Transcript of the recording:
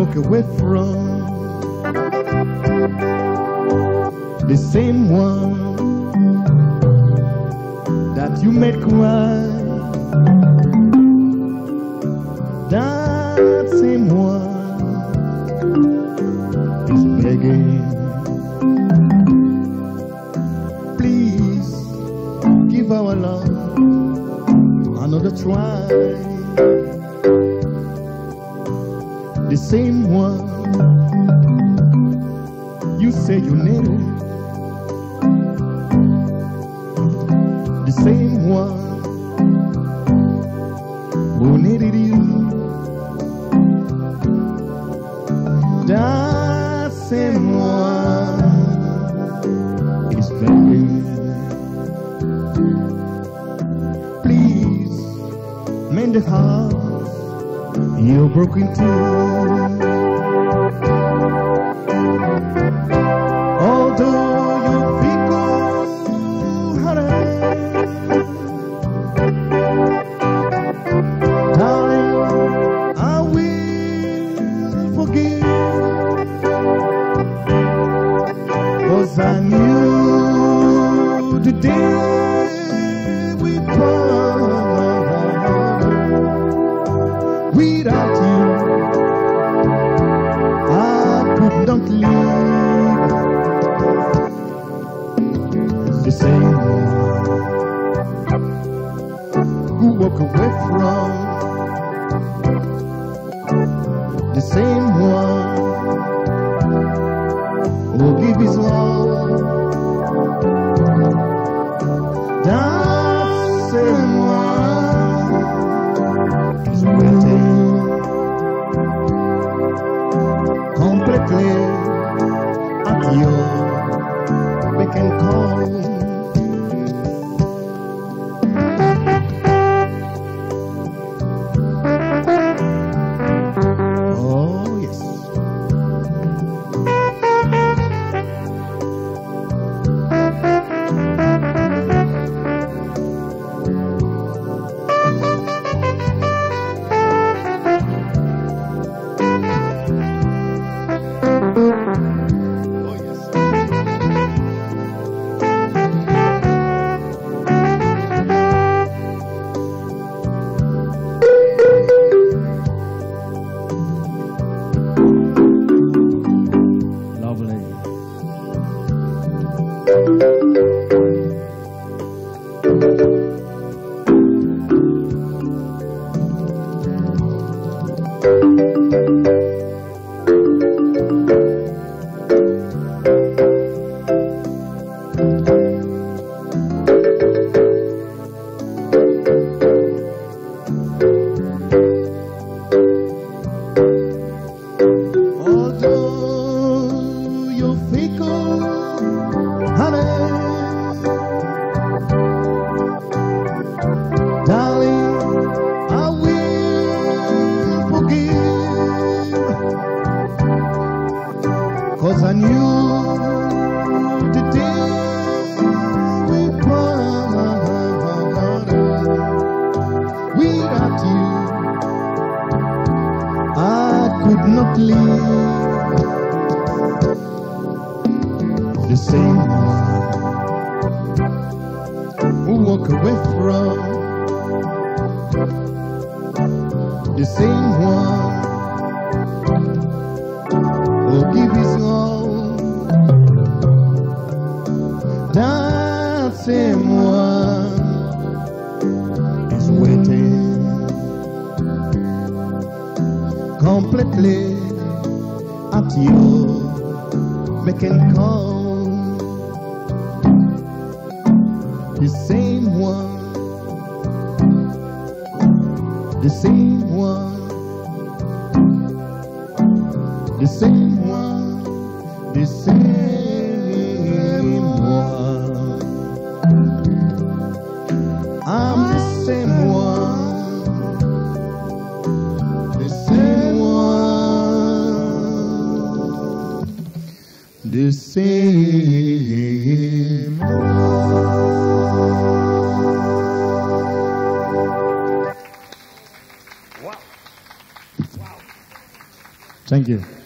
walk away from the same one that you made cry. That same one is begging, please give our love another try. The same one you say you needed, the same one who needed you. That same one is begging, please mend the heart you're broken too. Although you fickle-hearted, darling, I will forgive, 'cause I knew the day we part. Without you, I could not live. The same one who walk away from, the same one who give his love, that same one is waiting completely at your beck and call. Oh yes, lovely. Although you're fickle-hearted, darling, I will forgive, 'cause I knew the day we part. Without you, I could not live. The same one who walk away from, the same one who give his all, that same one is waiting completely at your beck and call. The same one, the same one, the same one, the same one. I'm the same one, the same one, the same one. Thank you.